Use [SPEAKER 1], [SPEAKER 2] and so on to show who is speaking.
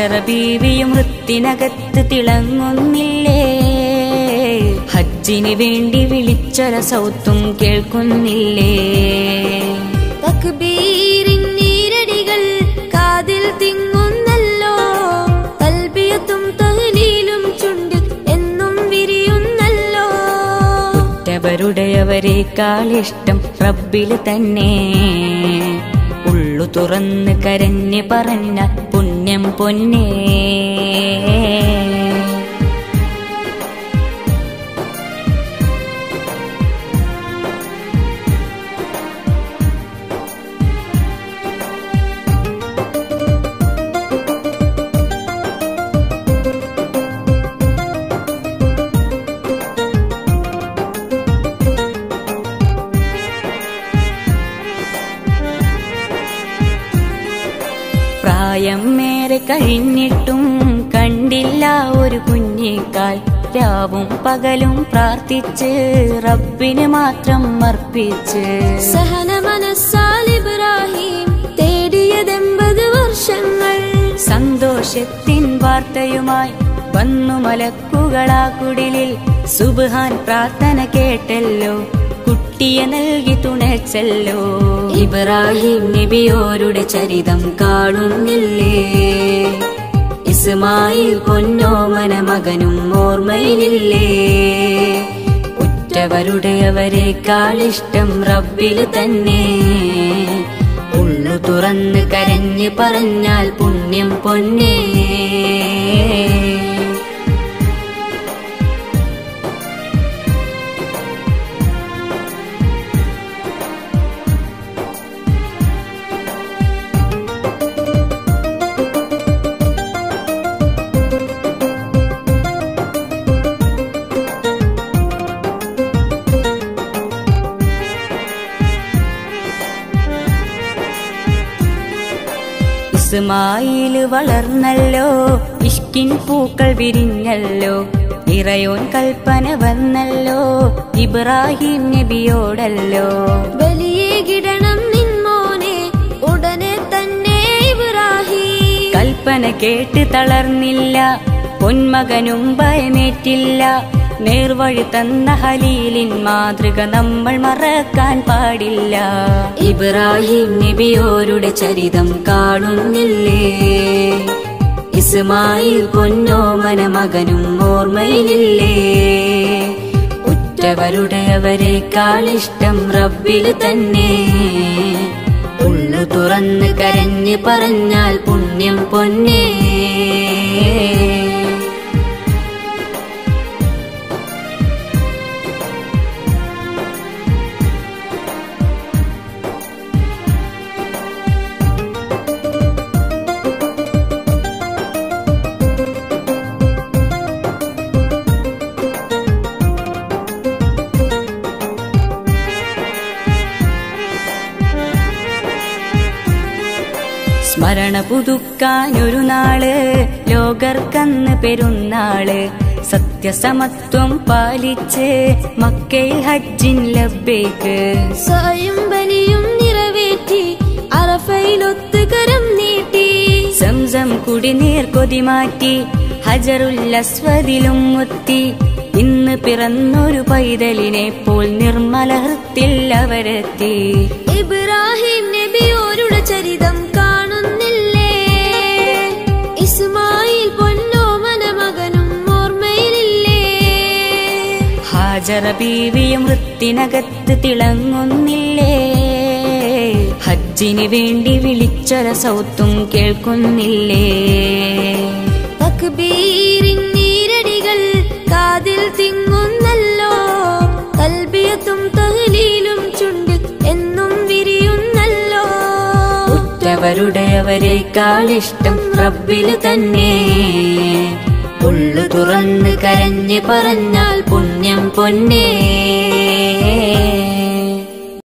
[SPEAKER 1] ഹാജറ ബീവിയും വൃത്തിനകത്ത് തിളങ്ങുന്നില്ലേ? ഹജ്ജിന് വേണ്ടി വിളിച്ചൊര സൗത്തും കേൾക്കുന്നില്ലേ?
[SPEAKER 2] തക്ബീരിൻ നീരടികൾ കാതിൽ തിങ്ങുന്നല്ലോ, തൽബിയത്തും തഹ്ലീലും ചുണ്ടിൽ എന്നും വിരിയുന്നല്ലോ.
[SPEAKER 1] ഉറ്റവരുടെയവരെക്കാളിഷ്ടം റബ്ബില് തന്നെ, ഉള്ളു തുറന്ന് കരഞ്ഞ് പറഞ്ഞ പുണ്യം പൊന്നേ. പ്രായം മേറെ കഴിഞ്ഞിട്ടും കണ്ടില്ല ഒരു കുഞ്ഞിക്കാൽ, രാവും പകലും പ്രാർത്ഥിച്ച് റബ്ബിന് മാത്രം അർപ്പിച്ച്.
[SPEAKER 2] സഹന മനസ്സാൽ ഇബ്രാഹിം തേടിയത് 80 വർഷങ്ങൾ.
[SPEAKER 1] സന്തോഷത്തിൻ വാർത്തയുമായി വന്നു മലക്കുകളാ കുടിലിൽ, സുബ്ഹാൻ പ്രാർത്ഥന കേട്ടല്ലോ, കുട്ടിയെ നൽകി തുണച്ചല്ലോ. ഇബ്രാഹിം നബിയോരുടെ ചരിതം കാണുന്നില്ലേ? ഇസ്മായിൽ പൊന്നോമന മകനും ഓർമ്മയിലില്ലേ? ഉറ്റവരുടെയവരെക്കാളിഷ്ടം റബ്ബില് തന്നെ, ഉള്ളു തുറന്ന് കരഞ്ഞ് പറഞ്ഞാൽ പുണ്യം പൊന്നേ. ഇസ്മായിൽ വളർന്നല്ലോ, ഇഷ്കിൻ പൂക്കൾ വിരിഞ്ഞല്ലോ, ഇറയോൻ കൽപ്പന വന്നല്ലോ, ഇബ്രാഹിം നബിയോടല്ലോ.
[SPEAKER 2] ബലിയേകിടണം നിൻമോനെ ഉടനെ തന്നെ ഇബ്രാഹിം.
[SPEAKER 1] കൽപ്പന കേട്ട് തളർന്നില്ല, പൊന്മകനും ഭയമേറ്റില്ല. നേർവഴി തന്ന ഹലീലിൻ മാതൃക നമ്മൾ മറക്കാൻ പാടില്ല. ഇബ്രാഹിം നബിയോരുടെ ചരിതം കാണുന്നില്ലേ? ഇസ്മായിൽ പൊന്നോമന മകനും ഓർമ്മയിലില്ലേ? ഉറ്റവരുടെയവരെക്കാളിഷ്ടം റബ്ബില് തന്നെ, ഉള്ളു തുറന്ന് കരഞ്ഞ് പറഞ്ഞാൽ പുണ്യം പൊന്നേ. സ്മരണ പുതുക്കാനൊരു നാള്, ലോകർക്കന്ന് പെരുന്നാള്. സത്യസമത്വം പാലിച്ച് മക്കയിൽ ഹജ്ജിൻ ലബ്ബൈക്ക്.
[SPEAKER 2] സഅയും ബലിയും നിറവേറ്റി അറഫയിലൊത്ത് കരം നീട്ടി.
[SPEAKER 1] സംസം കുടിനീർ കൊതിമാറ്റി ഹജറുൽ അസ്വദിലും മുത്തി. ഇന്ന് പിറന്നൊരു പൈതലിനെ പോൽ നിർമ്മല ഹൃത്തിൽ അവരെത്തി.
[SPEAKER 2] ഇബ്രാഹിം നബിയോരുടെ ചരിതം കാണുന്നില്ലേ? ഇസ്മായിൽ പൊന്നോമന മകനും ഓർമ്മയിലില്ലേ?
[SPEAKER 1] ഹാജറ ബീവിയും വൃത്തിനകത്ത് തിളങ്ങുന്നില്ലേ? ഹജ്ജിന് വേണ്ടി വിളിച്ചൊര സൗത്തും കേൾക്കുന്നില്ലേ?
[SPEAKER 2] തക്ബീരിൻ നീരടികൾ കാതിൽ തിങ്ങുന്നല്ലോ, തൽബിയത്തും തഹ്ലീലും ചുണ്ടിൽ എന്നും വിരിയുന്നല്ലോ.
[SPEAKER 1] ഉറ്റവരുടെയവരെക്കാളിഷ്ടം റബ്ബില് തന്നെ, ഉള്ളു തുറന്ന് കരഞ്ഞ് പറഞ്ഞാൽ പുണ്യം പൊന്നേ.